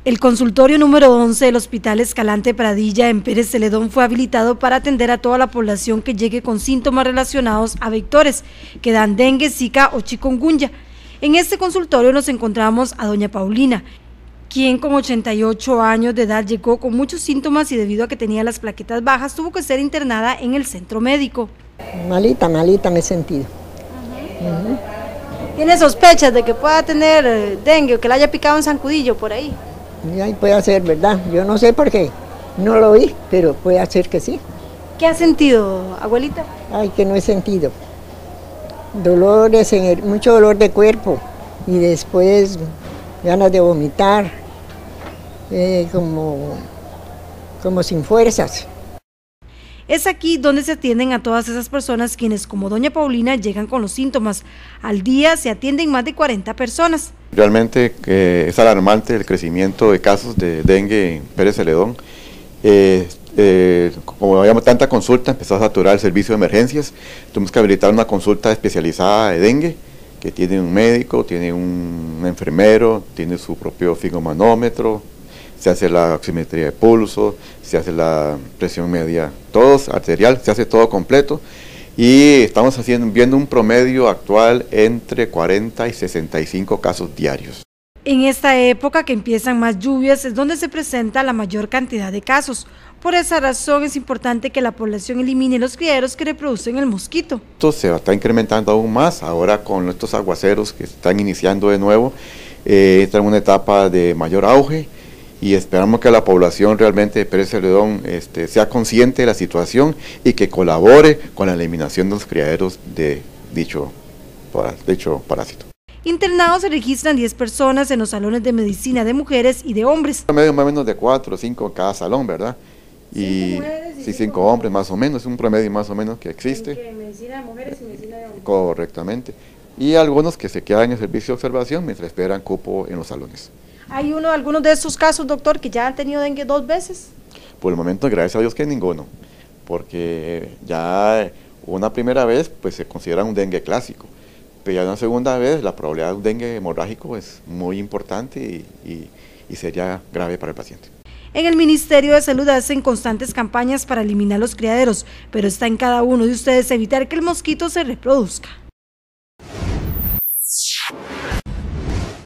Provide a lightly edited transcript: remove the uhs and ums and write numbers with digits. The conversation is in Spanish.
El consultorio número 11 del Hospital Escalante Pradilla en Pérez Celedón fue habilitado para atender a toda la población que llegue con síntomas relacionados a vectores que dan dengue, zika o chikungunya. En este consultorio nos encontramos a doña Paulina, quien con 88 años de edad llegó con muchos síntomas y debido a que tenía las plaquetas bajas tuvo que ser internada en el centro médico. Malita me he sentido. ¿Tiene sospechas de que pueda tener dengue o que le haya picado un zancudillo por ahí? Y ahí puede ser, ¿verdad? Yo no sé por qué, no lo vi, pero puede ser que sí. ¿Qué ha sentido, abuelita? Ay, que no he sentido. Dolores, mucho dolor de cuerpo y después ganas de vomitar, como sin fuerzas. Es aquí donde se atienden a todas esas personas quienes, como doña Paulina, llegan con los síntomas. Al día se atienden más de 40 personas. Realmente es alarmante el crecimiento de casos de dengue en Pérez Celedón. Como había tanta consulta, empezó a saturar el servicio de emergencias. Tuvimos que habilitar una consulta especializada de dengue, que tiene un médico, tiene un enfermero, tiene su propio sfigmomanómetro, se hace la oximetría de pulso, se hace la presión media, todo arterial, se hace todo completo y estamos viendo un promedio actual entre 40 y 65 casos diarios. En esta época que empiezan más lluvias es donde se presenta la mayor cantidad de casos. Por esa razón es importante que la población elimine los criaderos que reproducen el mosquito. Esto se está incrementando aún más ahora con estos aguaceros que están iniciando de nuevo, entra en una etapa de mayor auge. Y esperamos que la población realmente de Pérez Celedón sea consciente de la situación y que colabore con la eliminación de los criaderos de dicho parásito. Internados se registran 10 personas en los salones de medicina de mujeres y de hombres. Un promedio más o menos de 4 o 5 en cada salón, ¿verdad? Y 5 hombres más o menos, es un promedio más o menos que existe. Medicina de mujeres y medicina de hombres. Correctamente. Y algunos que se quedan en el servicio de observación mientras esperan cupo en los salones. ¿Hay algunos de estos casos, doctor, que ya han tenido dengue 2 veces? Por el momento, gracias a Dios que ninguno, porque ya una primera vez pues se considera un dengue clásico, pero ya una segunda vez la probabilidad de un dengue hemorrágico es muy importante y sería grave para el paciente. En el Ministerio de Salud hacen constantes campañas para eliminar los criaderos, pero está en cada uno de ustedes evitar que el mosquito se reproduzca.